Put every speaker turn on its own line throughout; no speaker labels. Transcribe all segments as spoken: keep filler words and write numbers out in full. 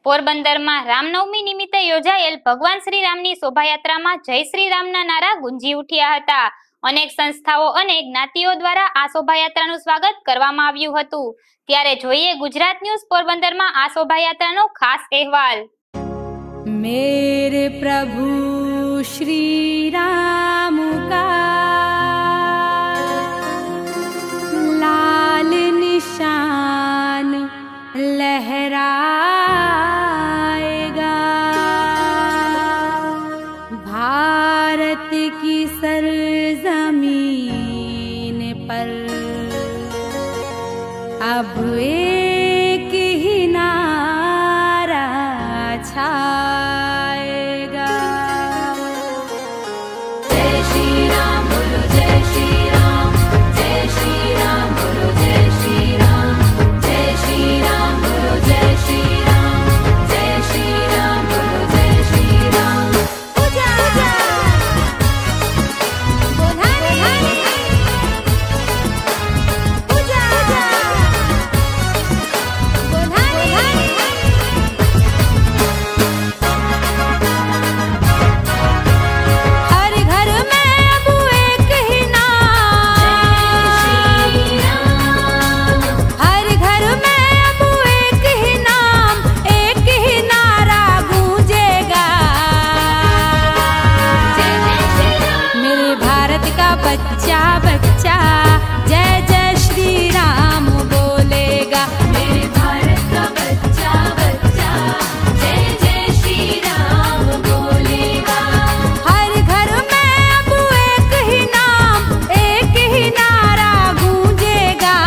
પોરબંદરમાં રામનવમી નિમિત્તે યોજાયેલ ભગવાન શ્રી રામની શોભાયાત્રામાં જય શ્રી રામના નારા ગુંજી ઉઠ્યા હતા। અનેક સંસ્થાઓ અને જ્ઞાતિઓ દ્વારા આ શોભાયાત્રાનું સ્વાગત કરવામાં આવ્યું હતું। ત્યારે જોઈએ ગુજરાત ન્યૂઝ પોરબંદરમાં આ શોભાયાત્રાનો ખાસ અહેવાલ।
मेरे प्रभु श्री राम का लाल निशान लहराएगा, भारत की सरजमीन पर अब एक ही नारा छाएगा। जय श्री राम बोलो, जय श्री राम, जय श्री राम बोलो, जय श्री राम, जय श्री राम बोलो, जय श्री राम, जय श्री राम बोलो, जय श्री राम। पूजा बोधानी पूजा बोधानी। हर घर में अब एक ही नाम, हर घर में अब एक ही नाम, एक ही नारा गूंजेगा। मेरे भारत का बच्चा बच्चा जय जय श्री राम बोलेगा। मेरे भारत का बच्चा बच्चा जय जय श्री राम बोलेगा। हर घर में अब एक ही नाम, एक ही नारा गूंजेगा।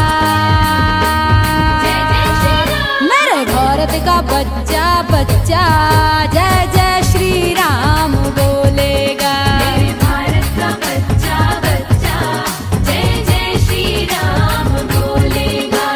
मेरे भारत का बच्चा बच्चा जय जय श्री राम बोलेगा। मेरे भारत का बच्चा बच्चा जय जय श्री राम बोलेगा।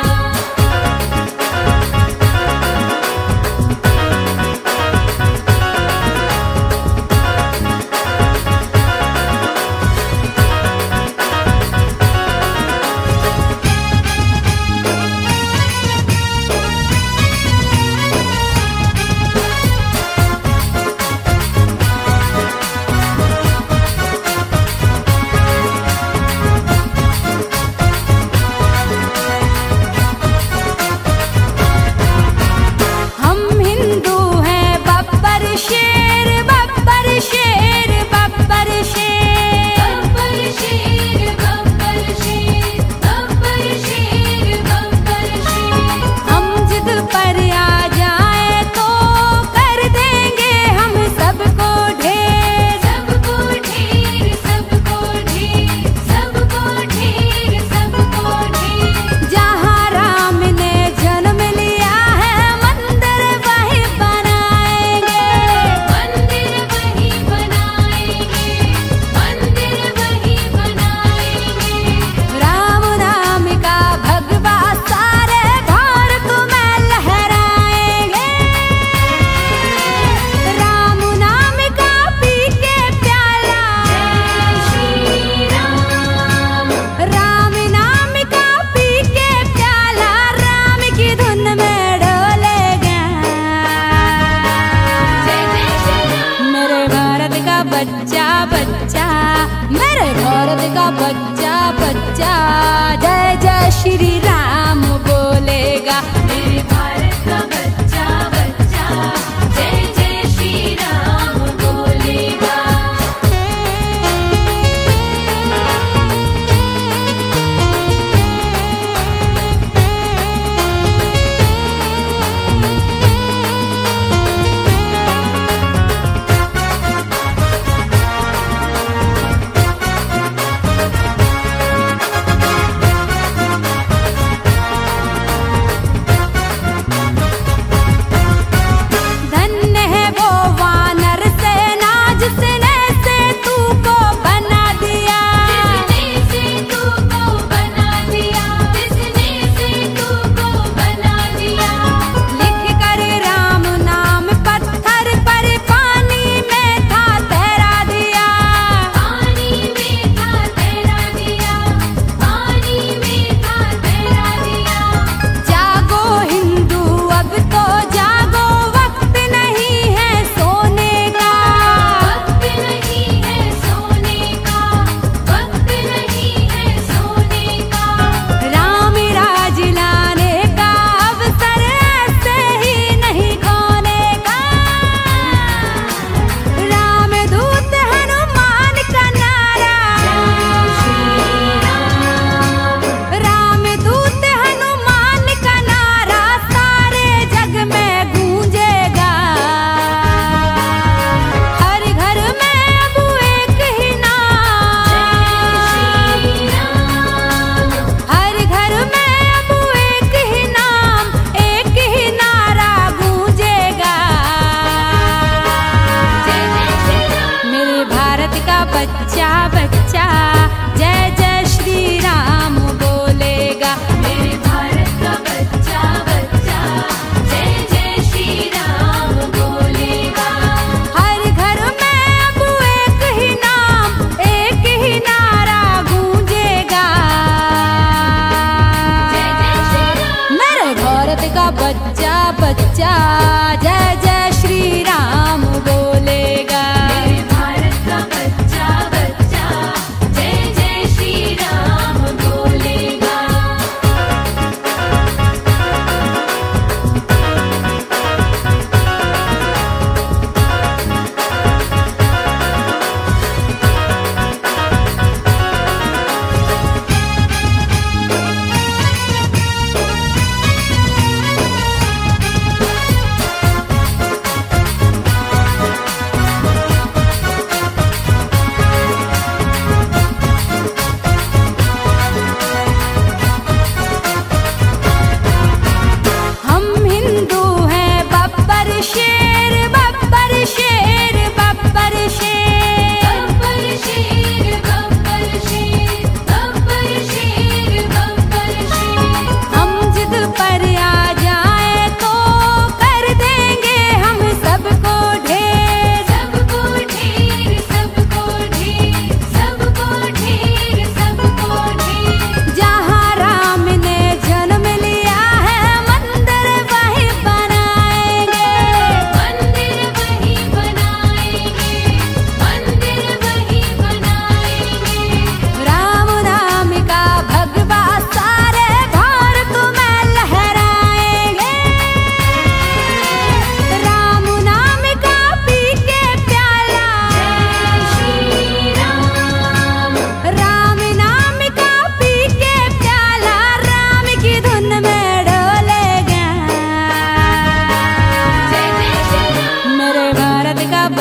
हम हिंदू हैं बब्बर शेर, बब्बर शेर, बब्बर शेर, बब्बर शेर, बब्बर शेर, बब्बर शेर, बब्बर शेर। हम जिद पर आ जाए तो कर देंगे हम सबको ढेर, सबको ढेर, सबको ढेर, सबको ढेर, सबको ढेर। जहाँ राम ने जन्म लिया है मंदिर वही बनाएंगे, मंदिर वही बनाएंगे, मंदिर वही बनाएंगे। राम नाम का भगवा सारे भारत में लहराएंगे। राम नाम का पी के प्याला, जय श्री राम, राम नाम का पी के प्याला राम की धुन में डोलेगा। मेरे भारत का बच्चा बच्चा, मेरे भारत का बच्चा बच्चा जय जय श्री राम बोलेगा। मेरे भारत का बच्चा बच्चा जय जय श्री राम बोलेगा।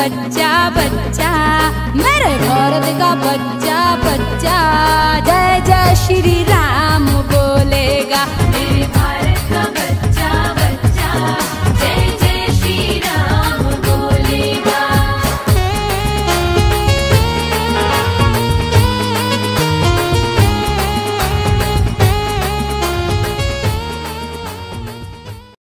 बच्चा बच्चा, मेरे भारत का बच्चा बच्चा, जय जय श्री